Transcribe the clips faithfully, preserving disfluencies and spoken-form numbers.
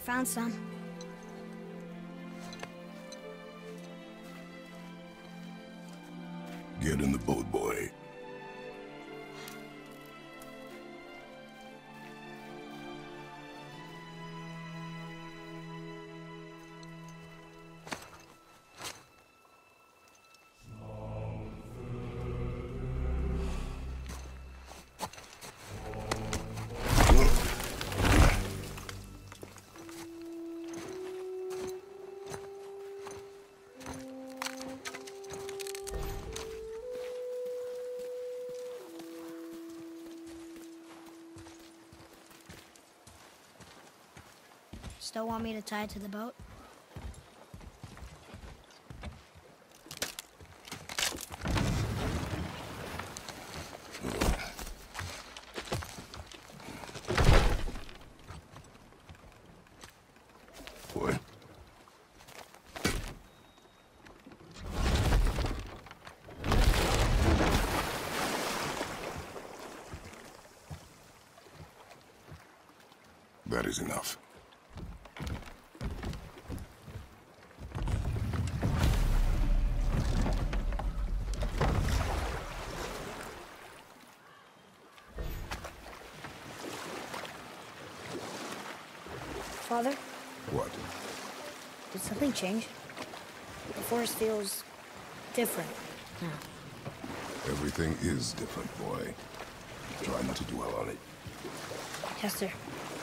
Found some. Get in the boat, boy. Still want me to tie it to the boat? Boy. That is enough. Father, What? did something change? The forest feels different now. Everything is different, boy. Try not to dwell on it. Yes, sir.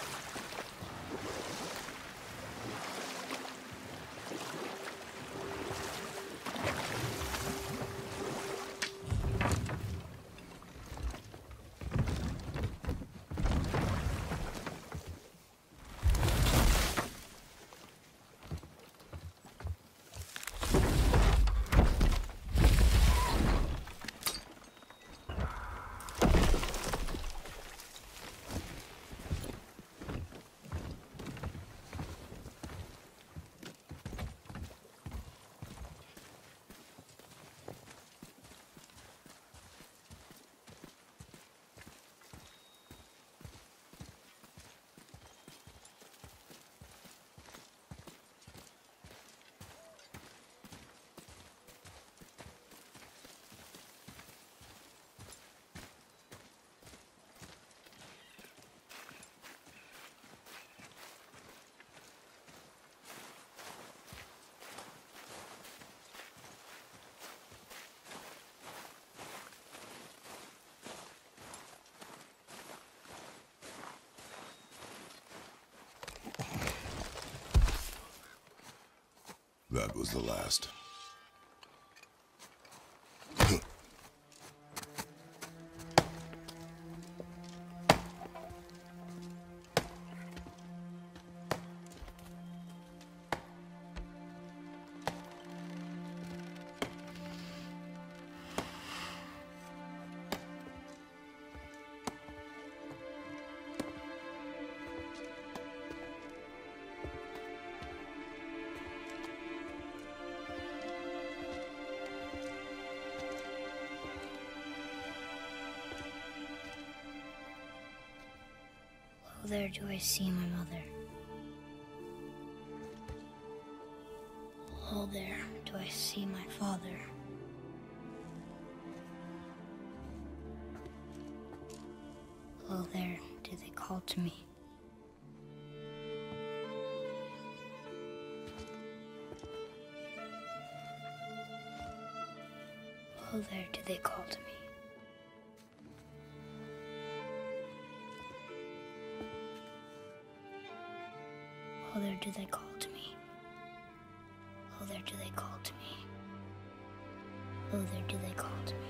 That was the last. Oh, there do I see my mother. Oh, there do I see my father. Oh, there do they call to me. Oh, there do they call to me. Oh, there do they call to me. Oh, there do they call to me. Oh, there do they call to me.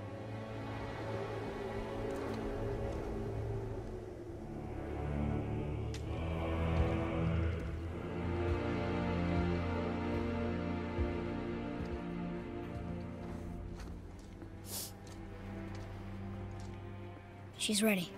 She's ready.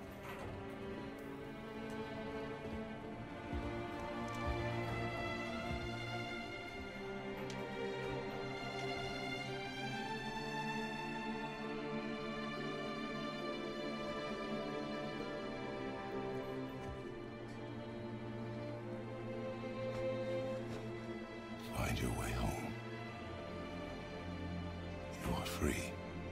fought free.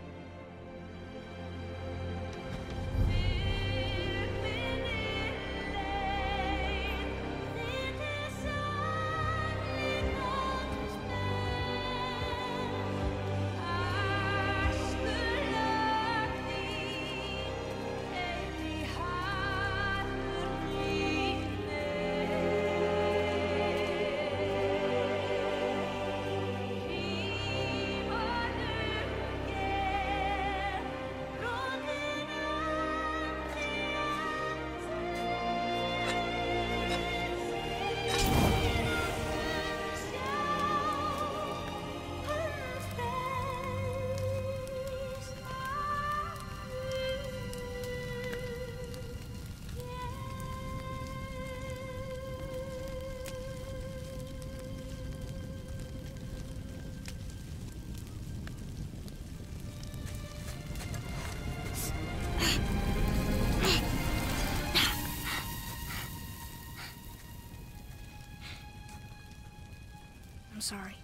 I'm sorry.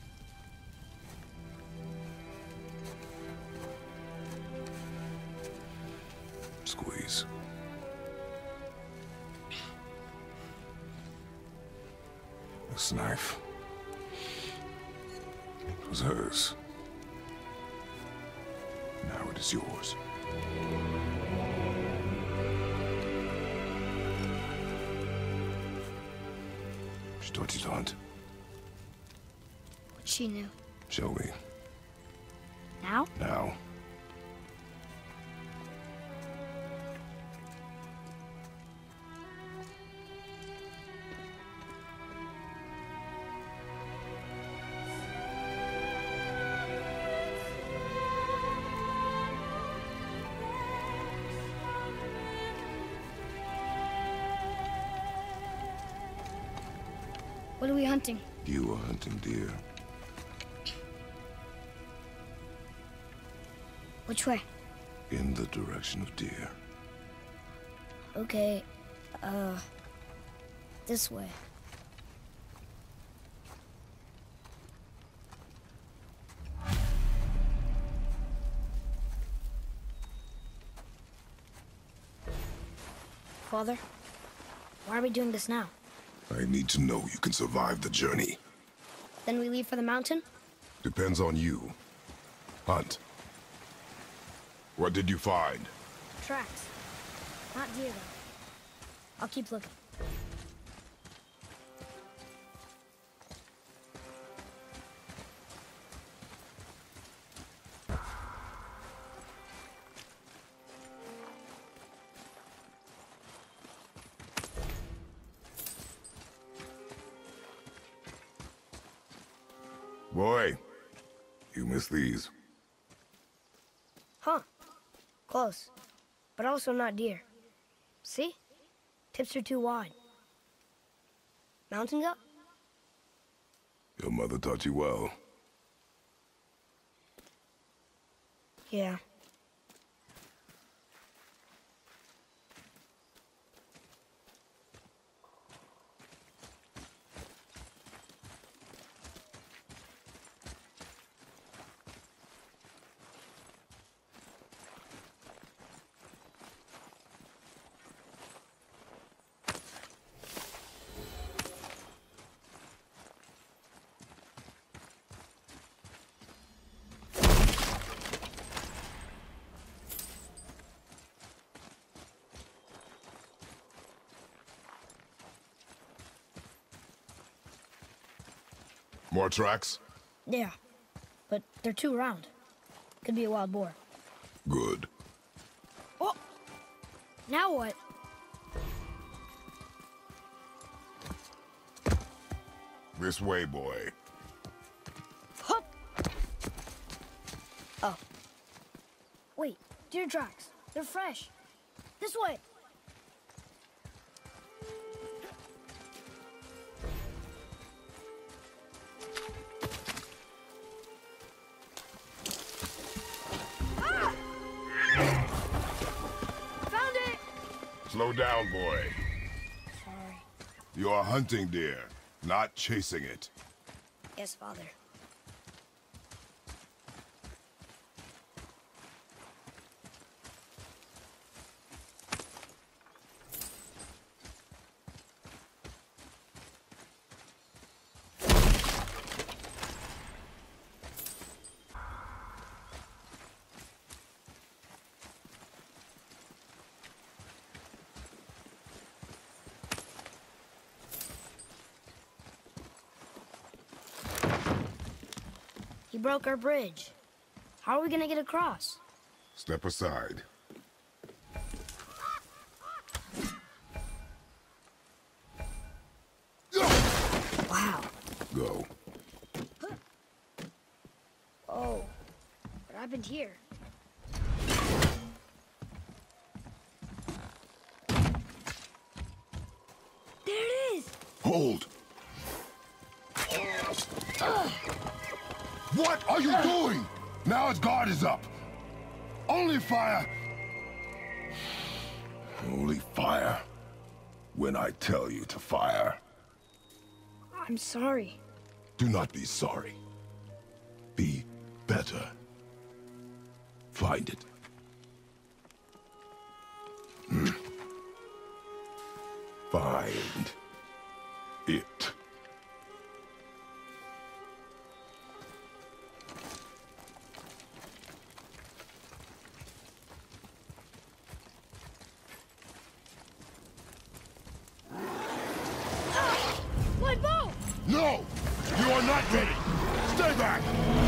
Squeeze. This knife was hers. Now it is yours. She taught you to hunt. What she knew. Show me. Now? Now. What are we hunting? You are hunting deer. Which way? In the direction of deer. Okay, uh, this way. Father, why are we doing this now? I need to know you can survive the journey. Then we leave for the mountain? Depends on you. Hunt. What did you find? Tracks. Not deer, though. I'll keep looking. Boy, you missed these. Huh. Close. But also not deer. See? Tips are too wide. Mountain goat? Your mother taught you well. Yeah. More tracks? Yeah. But they're too round. Could be a wild boar. Good. Oh! Now what? This way, boy. Hup! Oh. Wait, deer tracks. They're fresh. This way! Slow down, boy. Sorry. You are hunting deer, not chasing it. Yes, Father. broke our bridge. How are we gonna get across? Step aside. Wow. Go. Oh, what happened here? There it is! Hold! What are you doing? Now its guard is up. Only fire. Only fire. When I tell you to fire. I'm sorry. Do not be sorry. Be better. Find it. Hmm. Find it. My bow! No! You are not ready! Stay back!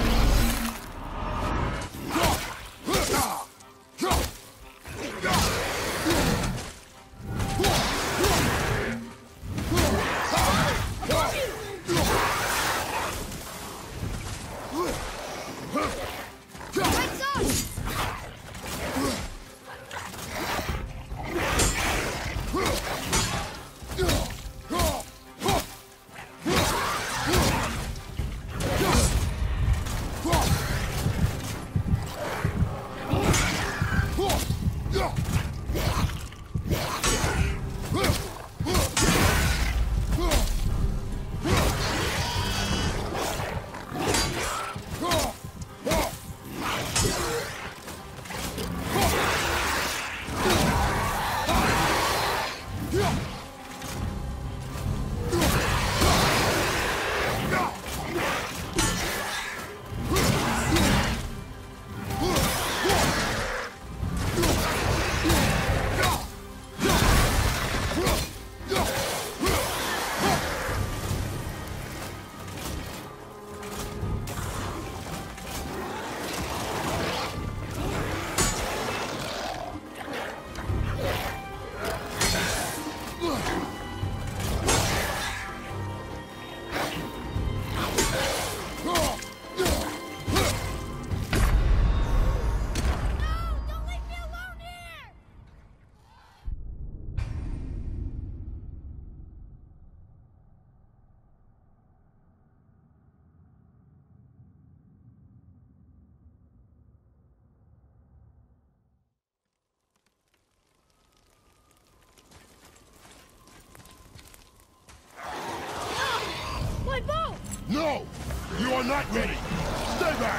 No! You are not ready! Stay back!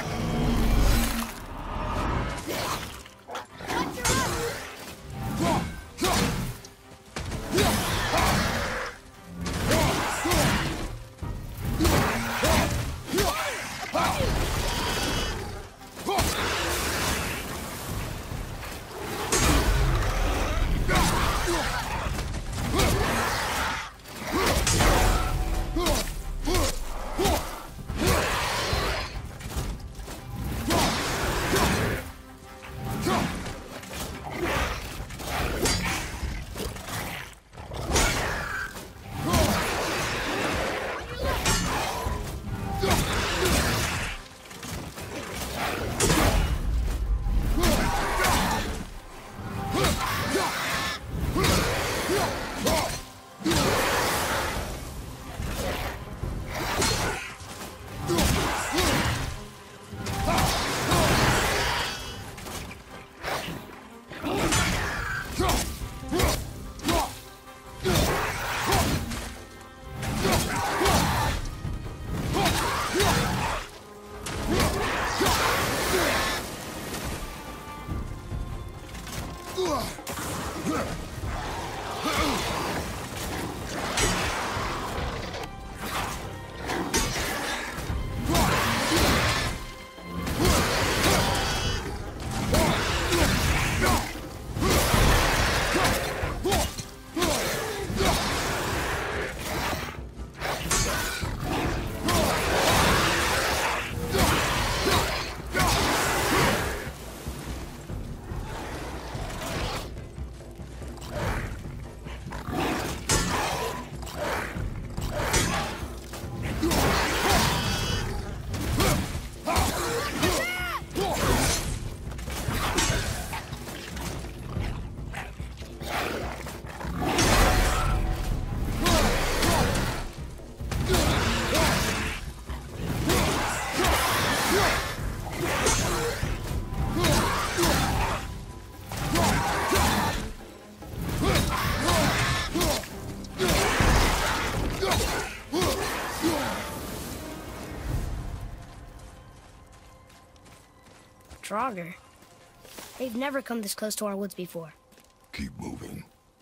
Draugr. They've never come this close to our woods before. Keep moving.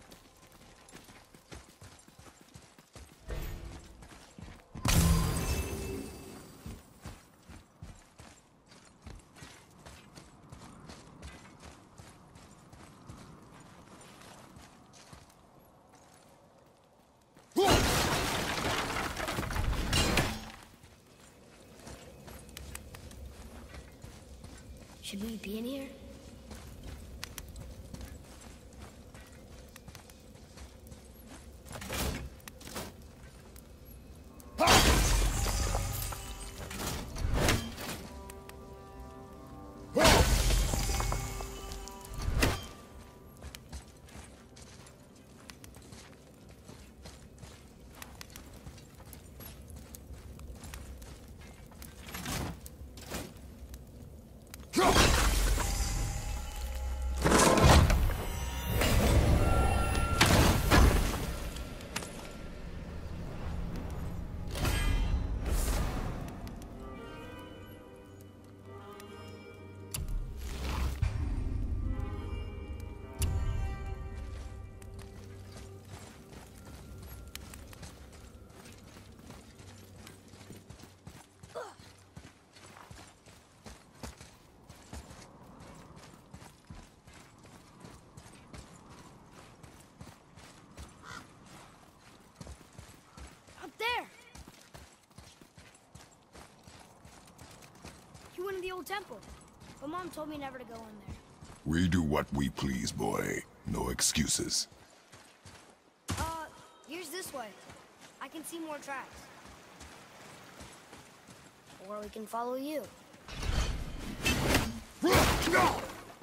Should we be in here? There! You went in the old temple. But Mom told me never to go in there. We do what we please, boy. No excuses. Uh, here's this way. I can see more tracks. Or we can follow you. No!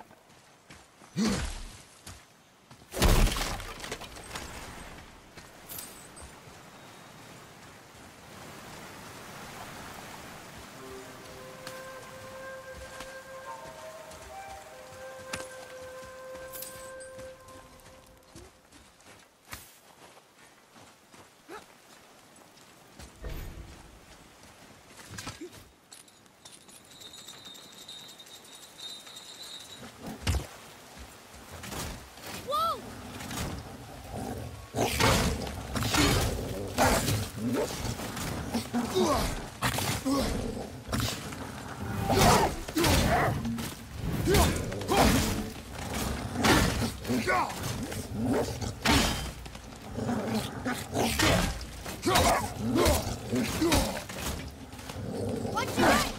What's your name?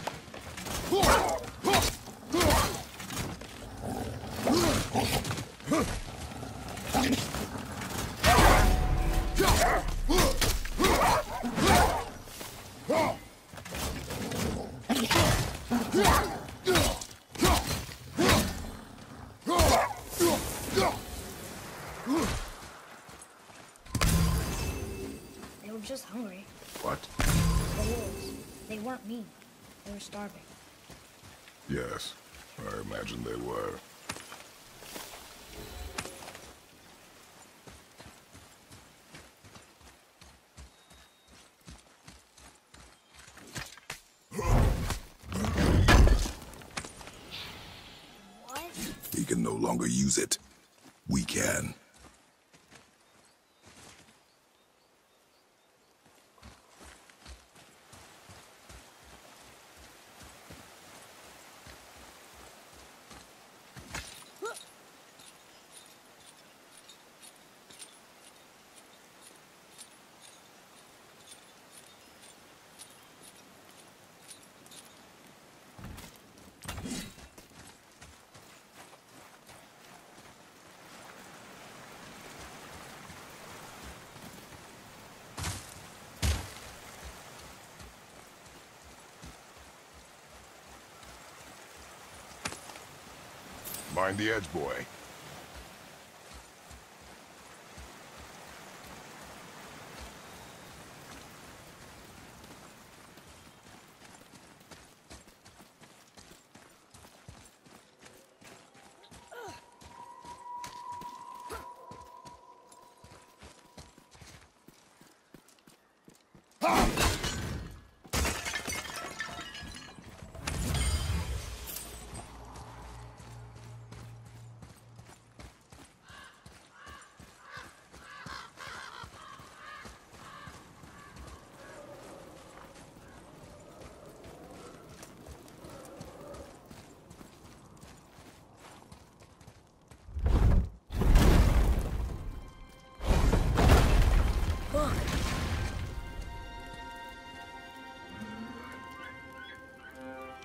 They were just hungry. What? The wolves. They weren't mean. They were starving. Yes, I imagine they were. What? He can no longer use it. We can. Mind the edge, boy.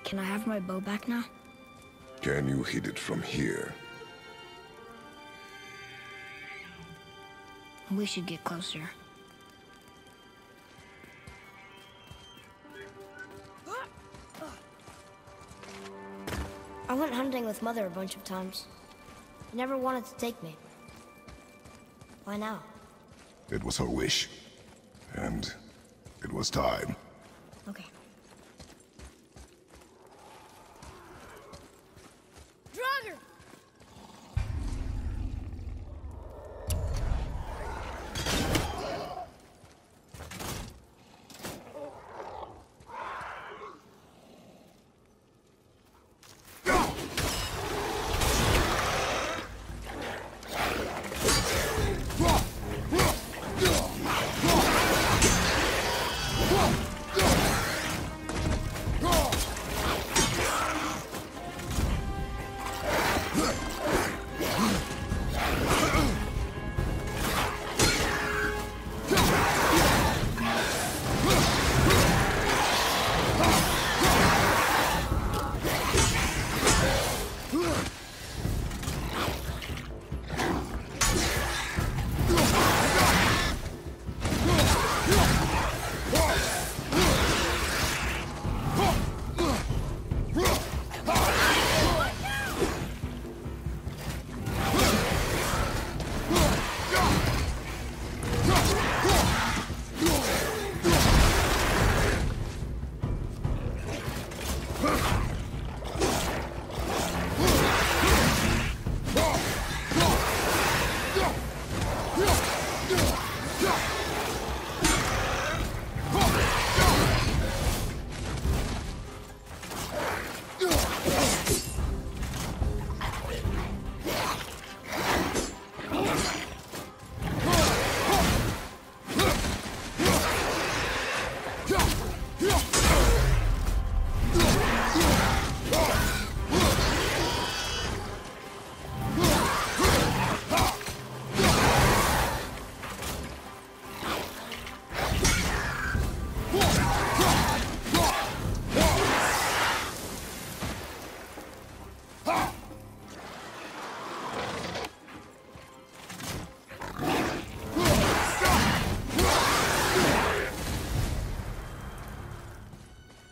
Can I have my bow back now? Can you hit it from here? We should get closer. I went hunting with Mother a bunch of times. She never wanted to take me. Why now? It was her wish. And it was time. Okay. Draugr!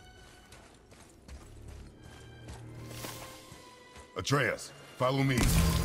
Atreus, follow me.